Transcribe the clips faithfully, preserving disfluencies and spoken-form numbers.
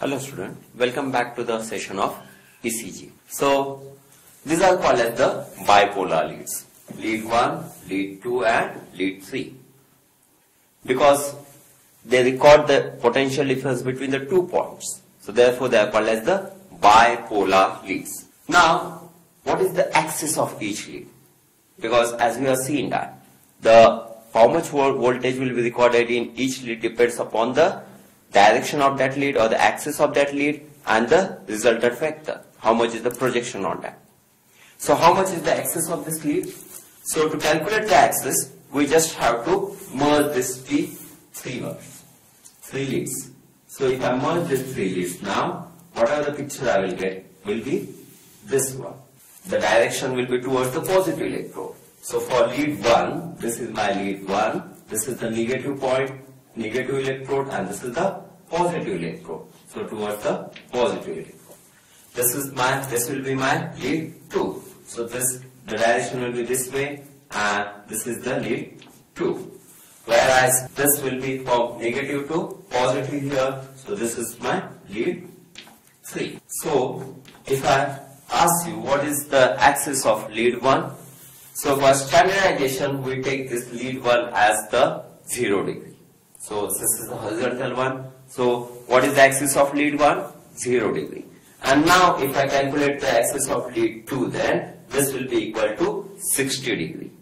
Hello student, welcome back to the session of E C G. So these are called as the bipolar leads. Lead one, lead two and lead three. Because they record the potential difference between the two points. So therefore they are called as the bipolar leads. Now what is the axis of each lead? Because as we have seen that the how much voltage will be recorded in each lead depends upon the direction of that lead or the axis of that lead and the resultant vector. How much is the projection on that? So how much is the axis of this lead? So to calculate the axis, we just have to merge this three, three ones, three leads. So if I merge these three leads now, whatever the picture I will get will be this one. The direction will be towards the positive electrode. So for lead one, this is my lead one, this is the negative point, negative electrode, and this is the positive electrode. So towards the positive electrode. This is my, this will be my lead two. So this, the direction will be this way, and this is the lead two. Whereas this will be from negative to positive here. So this is my lead three. So if I ask you what is the axis of lead one, so for standardization we take this lead one as the zero degree. So this is the horizontal one. So what is the axis of lead one? zero degree. And now if I calculate the axis of lead two, then this will be equal to sixty degree.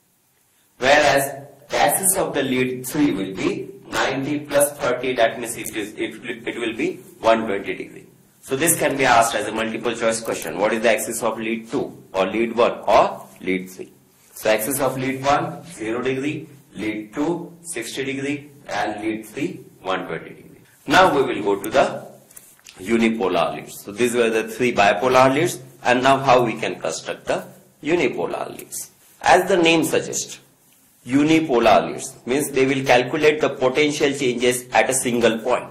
Whereas the axis of the lead three will be ninety plus thirty, that means it, is, it, it will be one hundred twenty degree. So this can be asked as a multiple choice question. What is the axis of lead two or lead one or lead three? So axis of lead one, zero degree, lead two, sixty degree, and lead three, one hundred twenty degree. Now we will go to the unipolar leads. So these were the three bipolar leads, and now how we can construct the unipolar leads. As the name suggests, unipolar leads means they will calculate the potential changes at a single point.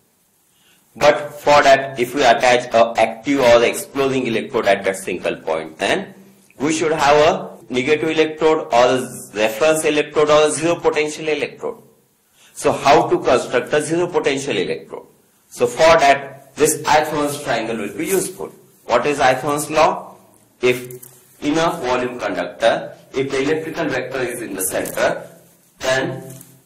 But for that, if we attach a active or exploding electrode at that single point, then we should have a negative electrode or a reference electrode or a zero potential electrode. So how to construct the zero potential electrode? So for that, this Ithorne's triangle will be useful. What is Ithorne's law? If in a volume conductor, if the electrical vector is in the center, then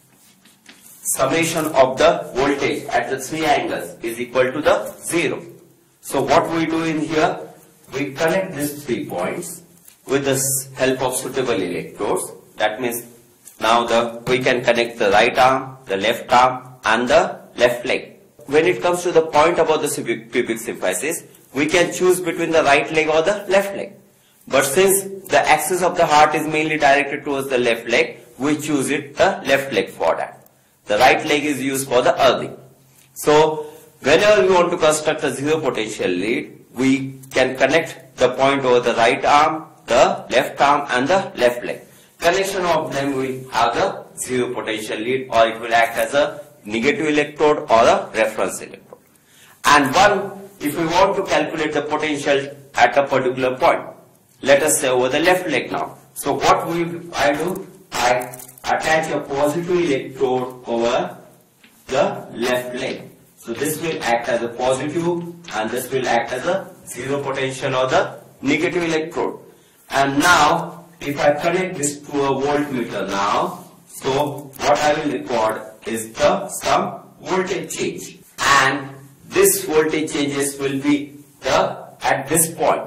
summation of the voltage at the three angles is equal to the zero. So what we do in here, we connect these three points with the help of suitable electrodes. That means now the we can connect the right arm, the left arm, and the left leg. When it comes to the point about the pubic symphysis, we can choose between the right leg or the left leg. But since the axis of the heart is mainly directed towards the left leg, we choose it the left leg for that. The right leg is used for the earthing. So whenever we want to construct a zero potential lead, we can connect the point over the right arm, the left arm, and the left leg. Connection of them will have the zero potential lead, or it will act as a negative electrode or a reference electrode. And one, if we want to calculate the potential at a particular point, let us say over the left leg now. So what will I do? I attach a positive electrode over the left leg. So this will act as a positive and this will act as a zero potential or the negative electrode. And now if I connect this to a voltmeter now, so what I will record is the some voltage change, and this voltage changes will be the at this point.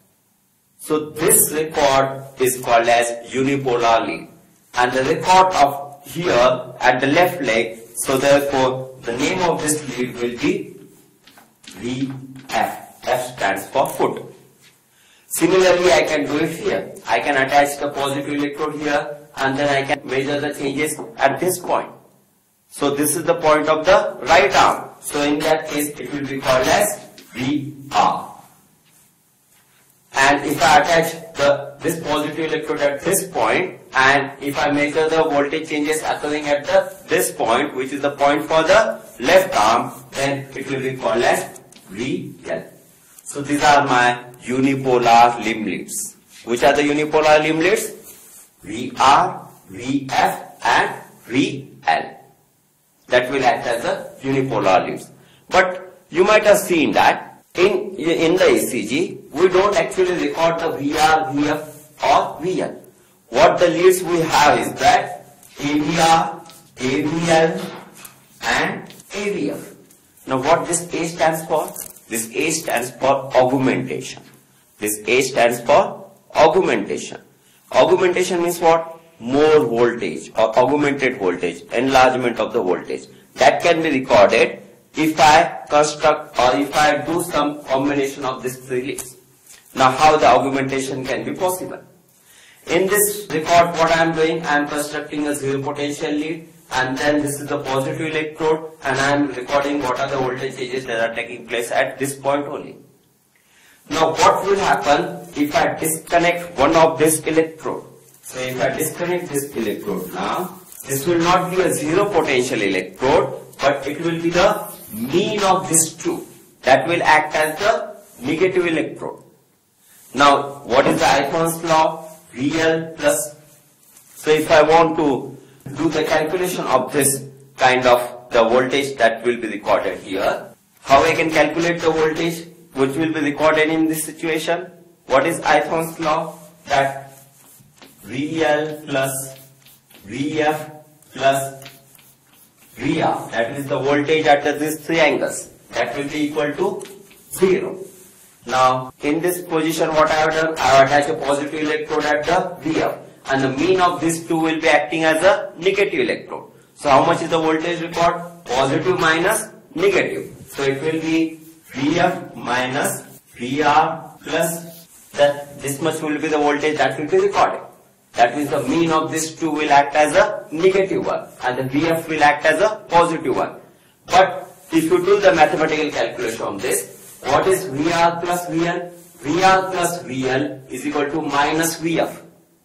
So this record is called as unipolar lead, and the record of here at the left leg, so therefore the name of this lead will be V F. F stands for foot. Similarly, I can do it here. I can attach the positive electrode here, and then I can measure the changes at this point. So this is the point of the right arm. So in that case, it will be called as V R. And if I attach the this positive electrode at this point, and if I measure the voltage changes occurring at the this point, which is the point for the left arm, then it will be called as V L. So these are my unipolar limb leads. Which are the unipolar limb leads? V R, V F, and V L. That will act as a unipolar leads. But you might have seen that in, in the E C G, we don't actually record the V R, V F or V L. What the leads we have is that A V R, A V L and A V F. Now what this A stands for? This A stands for augmentation. This A stands for augmentation. Augmentation means what? More voltage or augmented voltage, enlargement of the voltage. That can be recorded if I construct or if I do some combination of these three leads. Now how the augmentation can be possible? In this record, what I am doing, I am constructing a zero potential lead, and then this is the positive electrode, and I am recording what are the voltage changes that are taking place at this point only. Now what will happen if I disconnect one of this electrode? So if I disconnect this electrode now, this will not be a zero potential electrode, but it will be the mean of these two. That will act as the negative electrode. Now what is the Ithorne's law? V L plus. So if I want to do the calculation of this kind of the voltage that will be recorded here, how I can calculate the voltage which will be recorded in this situation? What is Ithorne's law? That V L plus V F plus V R, that is the voltage at these three angles, that will be equal to zero. Now in this position what I have done, I have attached a positive electrode at the V F, and the mean of these two will be acting as a negative electrode. So how much is the voltage record? Positive minus negative. So it will be V F minus V R plus that this much will be the voltage that will be recorded. That means the mean of these two will act as a negative one and the V F will act as a positive one. But if you do the mathematical calculation of this, what is V R plus V L? V R plus V L is equal to minus V F.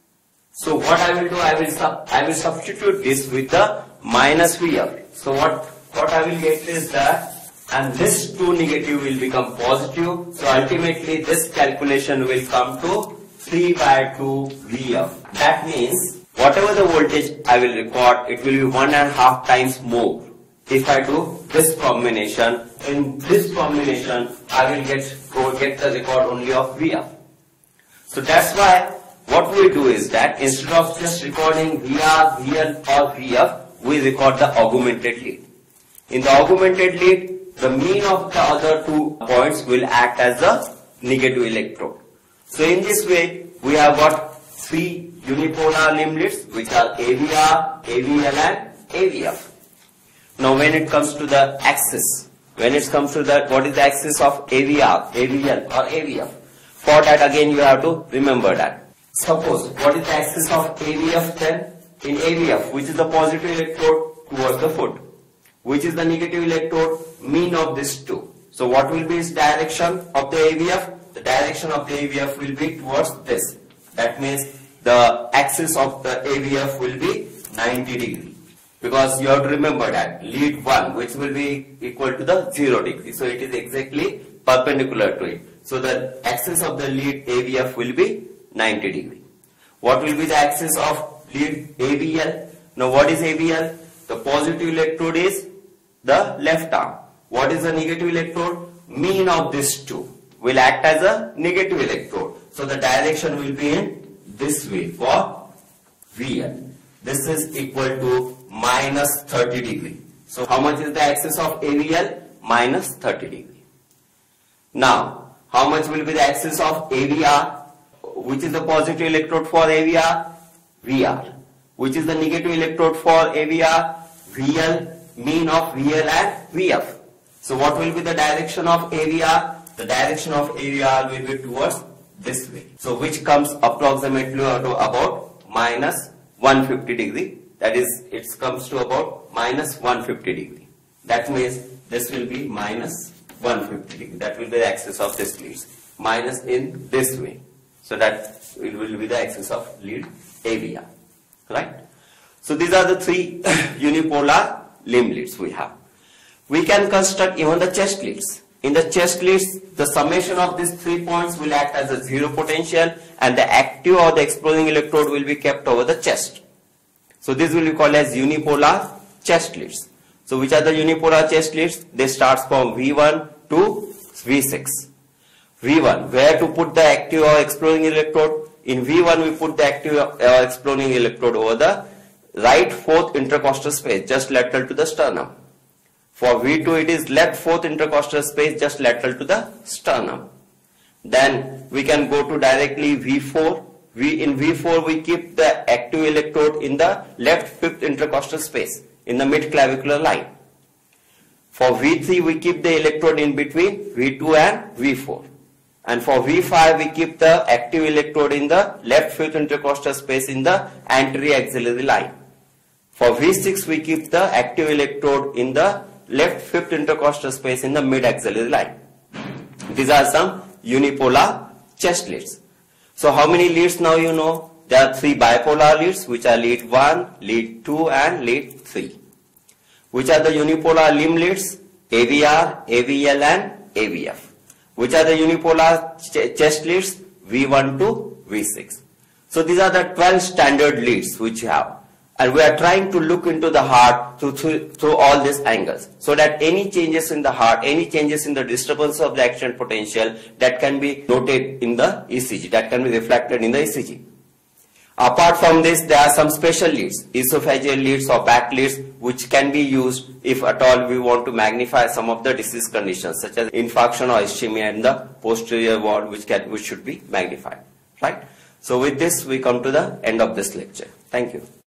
So what I will do, I will sub, I will substitute this with the minus V F. So what, what I will get is that, and this two negative will become positive. So ultimately this calculation will come to three by two V F. That means whatever the voltage I will record, it will be one and a half times more. If I do this combination, in this combination I will get, go get the record only of V F. So that's why what we do is that instead of just recording V R, V L or V F, we record the augmented lead. In the augmented lead, the mean of the other two points will act as the negative electrode. So in this way, we have got three unipolar limb leads which are A V R, A V L and A V F. Now when it comes to the axis, when it comes to that, what is the axis of A V R, A V L or A V F? For that again you have to remember that. Suppose, what is the axis of A V F then? In A V F, which is the positive electrode towards the foot, which is the negative electrode, mean of these two. So what will be its direction of the A V F? The direction of the A V F will be towards this. That means the axis of the A V F will be ninety degree. Because you have to remember that lead one, which will be equal to the zero degree. So it is exactly perpendicular to it. So the axis of the lead A V F will be ninety degree. What will be the axis of lead A V L? Now what is A V L? The positive electrode is the left arm. What is the negative electrode? Mean of these two will act as a negative electrode. So the direction will be in this way for V L. This is equal to minus thirty degree. So how much is the axis of A V L? Minus thirty degree. Now how much will be the axis of A V R? Which is the positive electrode for A V R? V R. Which is the negative electrode for A V R? V L. Mean of V L and V F. So what will be the direction of A V R? The direction of A V R will be towards this way. So which comes approximately to about minus one hundred fifty degree. That is, it comes to about minus one hundred fifty degree. That means this will be minus one hundred fifty degree. That will be the axis of this lead. Minus in this way. So that it will be the axis of lead A V R. Right? So these are the three unipolar limb leads we have. We can construct even the chest leads. In the chest leads, the summation of these three points will act as a zero potential and the active or the exploding electrode will be kept over the chest. So this will be called as unipolar chest leads. So which are the unipolar chest leads? They start from V one, to V six. V one, where to put the active or exploding electrode? In V one we put the active or exploding electrode over the right fourth intercostal space, just lateral to the sternum. For V two it is left fourth intercostal space, just lateral to the sternum. Then we can go to directly V four. We, in V four we keep the active electrode in the left fifth intercostal space, in the mid-clavicular line. For V three we keep the electrode in between V two and V four. And for V five we keep the active electrode in the left fifth intercostal space in the anterior axillary line. For V six we keep the active electrode in the left fifth intercostal space in the mid-axillary line. These are some unipolar chest leads. So how many leads now you know? There are three bipolar leads, which are lead one, lead two and lead three. Which are the unipolar limb leads? A V R, A V L and A V F. Which are the unipolar ch chest leads? V one to V six. So these are the twelve standard leads which you have. And we are trying to look into the heart through, through, through all these angles, so that any changes in the heart, any changes in the disturbance of the action potential, that can be noted in the E C G, that can be reflected in the E C G. Apart from this, there are some special leads, esophageal leads or back leads, which can be used if at all we want to magnify some of the disease conditions, such as infarction or ischemia in the posterior wall, which can, which should be magnified, right? So with this, we come to the end of this lecture. Thank you.